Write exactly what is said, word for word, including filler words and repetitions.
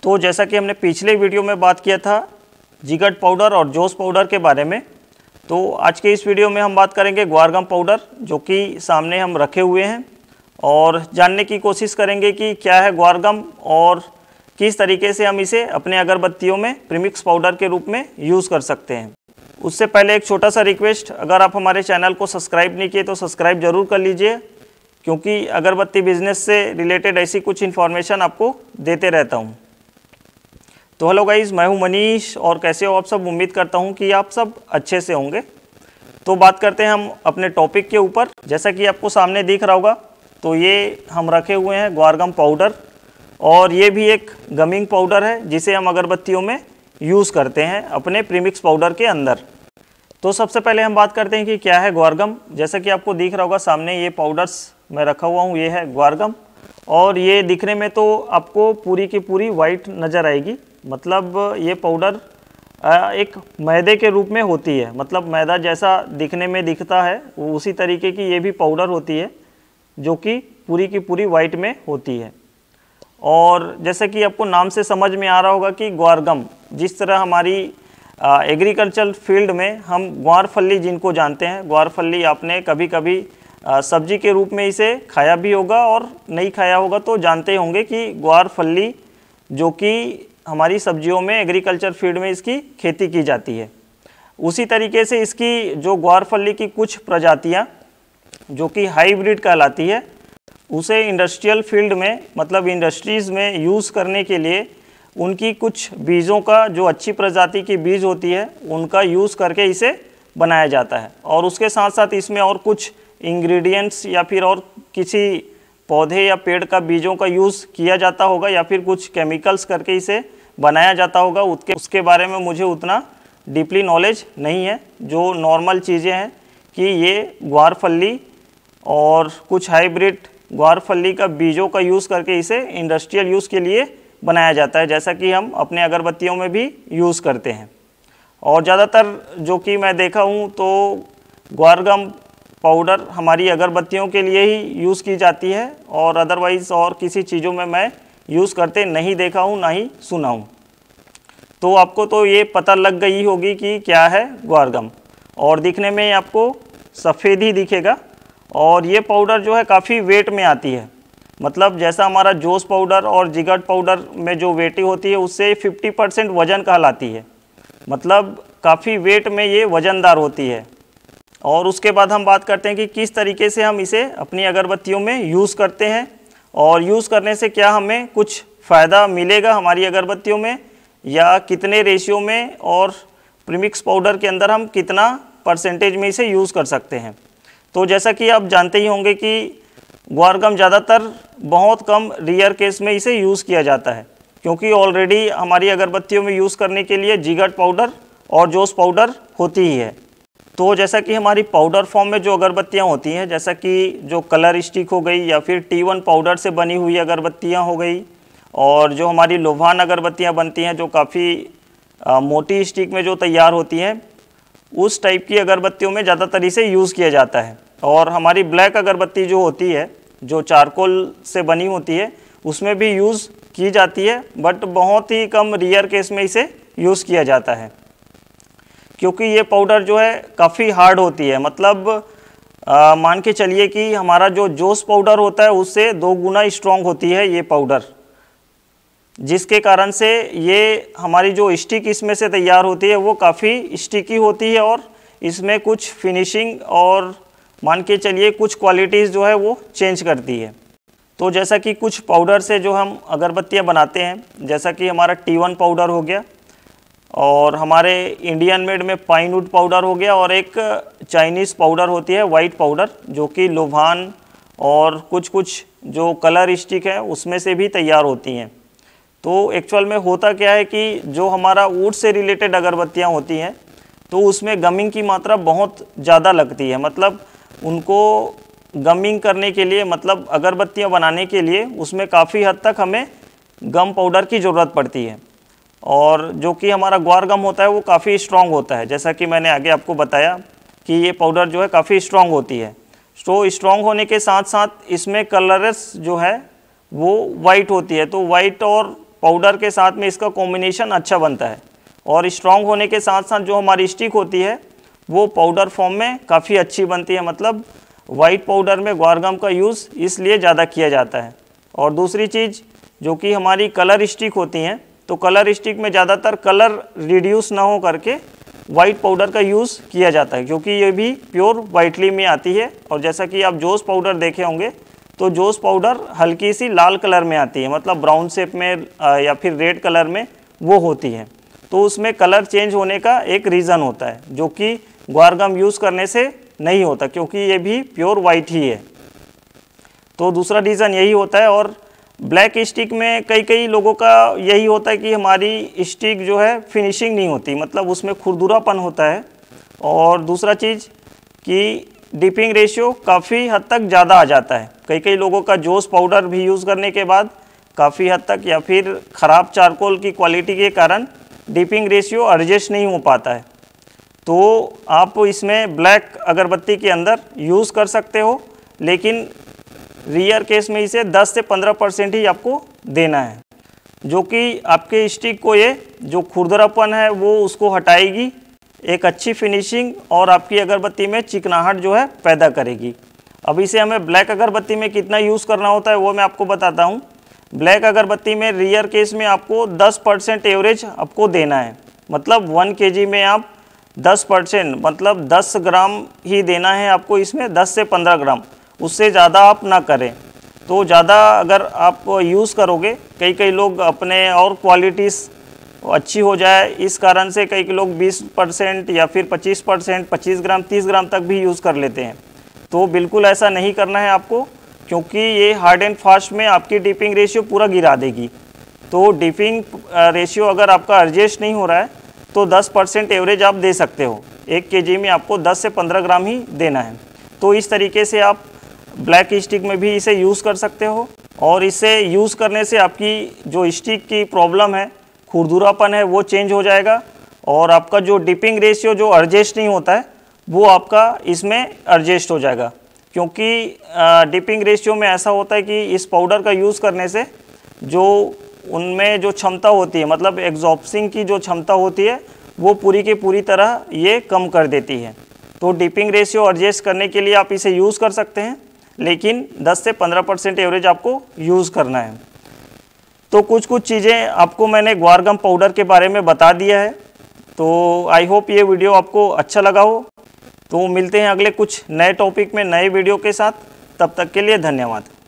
तो जैसा कि हमने पिछले वीडियो में बात किया था जिगट पाउडर और जोस पाउडर के बारे में, तो आज के इस वीडियो में हम बात करेंगे ग्वार गम पाउडर, जो कि सामने हम रखे हुए हैं, और जानने की कोशिश करेंगे कि क्या है ग्वार गम और किस तरीके से हम इसे अपने अगरबत्तियों में प्रीमिक्स पाउडर के रूप में यूज़ कर सकते हैं। उससे पहले एक छोटा सा रिक्वेस्ट, अगर आप हमारे चैनल को सब्सक्राइब नहीं किए तो सब्सक्राइब ज़रूर कर लीजिए, क्योंकि अगरबत्ती बिजनेस से रिलेटेड ऐसी कुछ इन्फॉर्मेशन आपको देते रहता हूँ। तो हेलो गाइज़, मैं हूँ मनीष और कैसे हो आप सब। उम्मीद करता हूँ कि आप सब अच्छे से होंगे। तो बात करते हैं हम अपने टॉपिक के ऊपर। जैसा कि आपको सामने दिख रहा होगा, तो ये हम रखे हुए हैं ग्वार गम पाउडर, और ये भी एक गमिंग पाउडर है जिसे हम अगरबत्तियों में यूज़ करते हैं अपने प्रीमिक्स पाउडर के अंदर। तो सबसे पहले हम बात करते हैं कि क्या है ग्वार गम। जैसा कि आपको दिख रहा होगा सामने ये पाउडर्स मैं रखा हुआ हूँ, ये है ग्वार गम, और ये दिखने में तो आपको पूरी की पूरी वाइट नज़र आएगी। मतलब ये पाउडर एक मैदे के रूप में होती है, मतलब मैदा जैसा दिखने में दिखता है वो उसी तरीके की ये भी पाउडर होती है, जो कि पूरी की पूरी वाइट में होती है। और जैसे कि आपको नाम से समझ में आ रहा होगा कि ग्वार गम, जिस तरह हमारी एग्रीकल्चर फील्ड में हम ग्वार फली जिनको जानते हैं, ग्वार फली आपने कभी कभी सब्जी के रूप में इसे खाया भी होगा और नहीं खाया होगा तो जानते होंगे कि ग्वार फली जो कि हमारी सब्जियों में एग्रीकल्चर फील्ड में इसकी खेती की जाती है। उसी तरीके से इसकी जो ग्वार फली की कुछ प्रजातियां जो कि हाइब्रिड कहलाती है, उसे इंडस्ट्रियल फील्ड में मतलब इंडस्ट्रीज़ में यूज़ करने के लिए उनकी कुछ बीजों का, जो अच्छी प्रजाति की बीज होती है, उनका यूज़ करके इसे बनाया जाता है। और उसके साथ साथ इसमें और कुछ इंग्रेडिएंट्स या फिर और किसी पौधे या पेड़ का बीजों का यूज़ किया जाता होगा, या फिर कुछ केमिकल्स करके इसे बनाया जाता होगा। उसके उसके बारे में मुझे उतना डीपली नॉलेज नहीं है। जो नॉर्मल चीज़ें हैं कि ये ग्वार फली और कुछ हाइब्रिड ग्वार फली का बीजों का यूज़ करके इसे इंडस्ट्रियल यूज़ के लिए बनाया जाता है, जैसा कि हम अपने अगरबत्तियों में भी यूज़ करते हैं। और ज़्यादातर जो कि मैं देखा हूँ तो ग्वार गम पाउडर हमारी अगरबत्तियों के लिए ही यूज़ की जाती है, और अदरवाइज़ और किसी चीज़ों में मैं यूज़ करते नहीं देखा हूँ, ना ही सुना हूँ। तो आपको तो ये पता लग गई होगी कि क्या है ग्वार गम, और दिखने में आपको सफ़ेद ही दिखेगा। और ये पाउडर जो है काफ़ी वेट में आती है, मतलब जैसा हमारा जोस पाउडर और जिगट पाउडर में जो वेटी होती है उससे पचास परसेंट वज़न कहलाती है, मतलब काफ़ी वेट में ये वज़नदार होती है। और उसके बाद हम बात करते हैं कि किस तरीके से हम इसे अपनी अगरबत्तियों में यूज़ करते हैं, और यूज़ करने से क्या हमें कुछ फ़ायदा मिलेगा हमारी अगरबत्तियों में, या कितने रेशियो में और प्रीमिक्स पाउडर के अंदर हम कितना परसेंटेज में इसे यूज़ कर सकते हैं। तो जैसा कि आप जानते ही होंगे कि ग्वार गम ज़्यादातर बहुत कम रेयर केस में इसे यूज़ किया जाता है, क्योंकि ऑलरेडी हमारी अगरबत्तियों में यूज़ करने के लिए जिगट पाउडर और जोस पाउडर होती ही है। तो जैसा कि हमारी पाउडर फॉर्म में जो अगरबत्तियां होती हैं, जैसा कि जो कलर स्टिक हो गई या फिर टी वन पाउडर से बनी हुई अगरबत्तियां हो गई, और जो हमारी लोभान अगरबत्तियां बनती हैं जो काफ़ी मोटी स्टिक में जो तैयार होती हैं, उस टाइप की अगरबत्तियों में ज़्यादातर इसे यूज़ किया जाता है। और हमारी ब्लैक अगरबत्ती जो होती है, जो चारकोल से बनी होती है, उसमें भी यूज़ की जाती है, बट बहुत ही कम रेयर केस में इसे यूज़ किया जाता है, क्योंकि ये पाउडर जो है काफ़ी हार्ड होती है। मतलब आ, मान के चलिए कि हमारा जो जोस पाउडर होता है उससे दो गुना स्ट्रॉन्ग होती है ये पाउडर, जिसके कारण से ये हमारी जो स्टिक इसमें से तैयार होती है वो काफ़ी स्टिकी होती है, और इसमें कुछ फिनिशिंग और मान के चलिए कुछ क्वालिटीज़ जो है वो चेंज करती है। तो जैसा कि कुछ पाउडर से जो हम अगरबत्तियाँ बनाते हैं, जैसा कि हमारा टी वन पाउडर हो गया, और हमारे इंडियन मेड में पाइन वुड पाउडर हो गया, और एक चाइनीज़ पाउडर होती है वाइट पाउडर, जो कि लोभान और कुछ कुछ जो कलर स्टिक है उसमें से भी तैयार होती हैं। तो एक्चुअल में होता क्या है कि जो हमारा वुड से रिलेटेड अगरबत्तियां होती हैं तो उसमें गमिंग की मात्रा बहुत ज़्यादा लगती है। मतलब उनको गमिंग करने के लिए, मतलब अगरबत्तियां बनाने के लिए उसमें काफ़ी हद तक हमें गम पाउडर की ज़रूरत पड़ती है। और जो कि हमारा ग्वार गम होता है वो काफ़ी स्ट्रॉन्ग होता है, जैसा कि मैंने आगे आपको बताया कि ये पाउडर जो है काफ़ी स्ट्रॉन्ग होती है। तो स्ट्रॉन्ग होने के साथ साथ इसमें कलर्स जो है वो वाइट होती है। तो वाइट और पाउडर के साथ में इसका कॉम्बिनेशन अच्छा बनता है और स्ट्रॉन्ग होने के साथ साथ जो हमारी स्टिक होती है वो पाउडर फॉर्म में काफ़ी अच्छी बनती है। मतलब वाइट पाउडर में ग्वार गम का यूज़ इसलिए ज़्यादा किया जाता है। और दूसरी चीज़ जो कि हमारी कलर स्टिक होती हैं, तो कलर स्टिक में ज़्यादातर कलर रिड्यूस ना हो करके वाइट पाउडर का यूज़ किया जाता है, क्योंकि ये भी प्योर वाइटली में आती है। और जैसा कि आप जोस पाउडर देखे होंगे तो जोस पाउडर हल्की सी लाल कलर में आती है, मतलब ब्राउन शेप में या फिर रेड कलर में वो होती है। तो उसमें कलर चेंज होने का एक रीज़न होता है जो कि ग्वार गम यूज़ करने से नहीं होता, क्योंकि ये भी प्योर वाइट ही है। तो दूसरा रीज़न यही होता है। और ब्लैक स्टिक में कई कई लोगों का यही होता है कि हमारी स्टिक जो है फिनिशिंग नहीं होती, मतलब उसमें खुरदुरापन होता है। और दूसरा चीज़ कि डिपिंग रेशियो काफ़ी हद तक ज़्यादा आ जाता है। कई कई लोगों का जोस पाउडर भी यूज़ करने के बाद काफ़ी हद तक या फिर ख़राब चारकोल की क्वालिटी के कारण डिपिंग रेशियो एडजस्ट नहीं हो पाता है। तो आप इसमें ब्लैक अगरबत्ती के अंदर यूज़ कर सकते हो, लेकिन रियर केस में इसे दस से पंद्रह परसेंट ही आपको देना है, जो कि आपके स्टिक को ये जो खुरदरापन है वो उसको हटाएगी, एक अच्छी फिनिशिंग और आपकी अगरबत्ती में चिकनाहट जो है पैदा करेगी। अब इसे हमें ब्लैक अगरबत्ती में कितना यूज़ करना होता है वो मैं आपको बताता हूँ। ब्लैक अगरबत्ती में रियर केस में आपको दस परसेंट एवरेज आपको देना है, मतलब वन केजी में आप दस परसेंट मतलब दस ग्राम ही देना है आपको, इसमें दस से पंद्रह ग्राम, उससे ज़्यादा आप ना करें। तो ज़्यादा अगर आप यूज़ करोगे, कई कई लोग अपने और क्वालिटीज़ अच्छी हो जाए इस कारण से कई लोग बीस परसेंट या फिर पच्चीस परसेंट पच्चीस ग्राम तीस ग्राम तक भी यूज़ कर लेते हैं। तो बिल्कुल ऐसा नहीं करना है आपको, क्योंकि ये हार्ड एंड फास्ट में आपकी डिपिंग रेशियो पूरा गिरा देगी। तो डिपिंग रेशियो अगर आपका एडजस्ट नहीं हो रहा है तो दस परसेंट एवरेज आप दे सकते हो, एक केजी में आपको दस से पंद्रह ग्राम ही देना है। तो इस तरीके से आप ब्लैक स्टिक में भी इसे यूज़ कर सकते हो। और इसे यूज़ करने से आपकी जो स्टिक की प्रॉब्लम है, खुरदुरापन है, वो चेंज हो जाएगा और आपका जो डिपिंग रेशियो जो एडजस्ट नहीं होता है वो आपका इसमें एडजस्ट हो जाएगा। क्योंकि डिपिंग रेशियो में ऐसा होता है कि इस पाउडर का यूज़ करने से जो उनमें जो क्षमता होती है, मतलब एग्जॉर्प्सिंग की जो क्षमता होती है वो पूरी की पूरी तरह ये कम कर देती है। तो डिपिंग रेशियो एडजस्ट करने के लिए आप इसे यूज़ कर सकते हैं, लेकिन दस से पंद्रह परसेंट एवरेज आपको यूज़ करना है। तो कुछ कुछ चीज़ें आपको मैंने ग्वार गम पाउडर के बारे में बता दिया है। तो आई होप ये वीडियो आपको अच्छा लगा हो। तो मिलते हैं अगले कुछ नए टॉपिक में नए वीडियो के साथ, तब तक के लिए धन्यवाद।